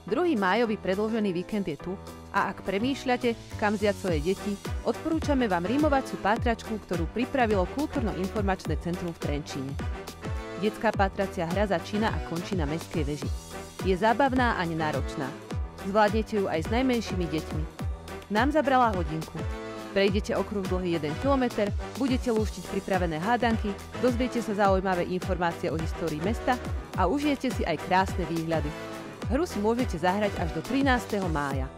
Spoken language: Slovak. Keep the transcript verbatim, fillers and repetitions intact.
Druhý májový predĺžený víkend je tu a ak premýšľate, kam vziať svoje deti, odporúčame vám rímovacú pátračku, ktorú pripravilo Kultúrno-informačné centrum v Trenčíne. Detská pátracia hra začína a končí na Mestskej veži. Je zábavná a nenáročná. Zvládnete ju aj s najmenšími deťmi. Nám zabrala hodinku. Prejdete okruh dlhý jeden kilometer, budete lúštiť pripravené hádanky, dozviete sa zaujímavé informácie o histórii mesta a užijete si aj krásne výhľady. Hru si môžete zahrať až do trinásteho mája.